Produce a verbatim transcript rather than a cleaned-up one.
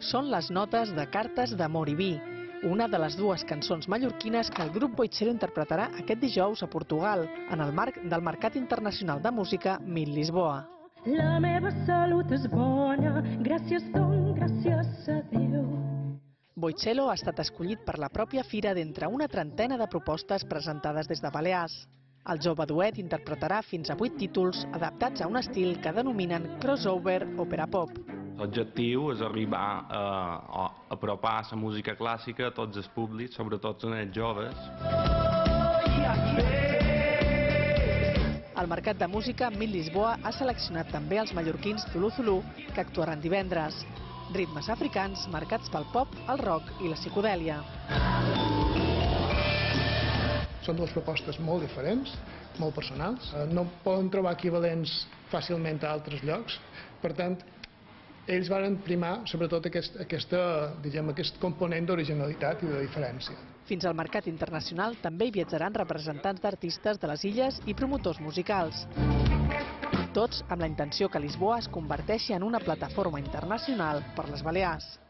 són les notes de Cartes d'amor i vi, una de les dues cançons mallorquines que el grup Boixelo interpretarà aquest dijous a Portugal, en el marc del Mercat Internacional de Música Mil Lisboa. La meva salut és bona, gràcies don, gràcies a Déu. Boixelo ha estat escollit per la pròpia fira d'entre una trentena de propostes presentades des de Balears. El jove duet interpretarà fins a vuit títols adaptats a un estil que denominen crossover òpera pop. L'objectiu és arribar a, a apropar la música clàssica a tots els públics, sobretot els joves. El Mercat de Música Mil Lisboa ha seleccionat també els mallorquins Zulu Zulu, que actuaran divendres. Ritmes africans marcats pel pop, el rock i la psicodèlia. Són dues propostes molt diferents, molt personals. No poden trobar equivalents fàcilment a altres llocs. Per tant, ells van primar sobretot aquest, aquesta, diguem, aquest component d'originalitat i de diferència. Fins al Mercat Internacional també hi viatjaran representants d'artistes de les illes i promotors musicals. Tots amb la intenció que Lisboa es converteixi en una plataforma internacional per les Balears.